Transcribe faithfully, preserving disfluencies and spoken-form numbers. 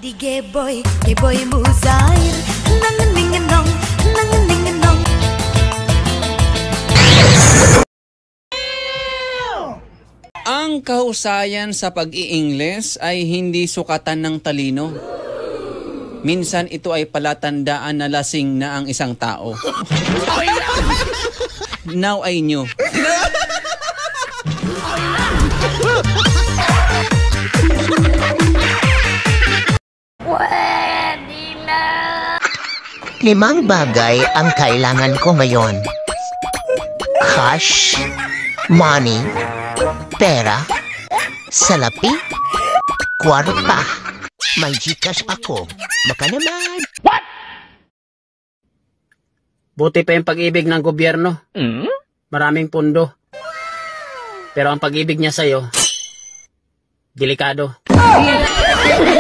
Di geboy, geboy muzair, nanganinganong, nanganinganong. Ang kahusayan sa pag-i-Ingles ay hindi sukatan ng talino. Minsan ito ay palatandaan na lasing na ang isang tao. Now I knew. Pwede na! Limang bagay ang kailangan ko ngayon. Cash, money, pera, salapi, kwarta. May Gcash ako. Baka naman. What? Buti pa yung pag-ibig ng gobyerno. Mm? Maraming pundo. Pero ang pag-ibig niya sa'yo, delikado.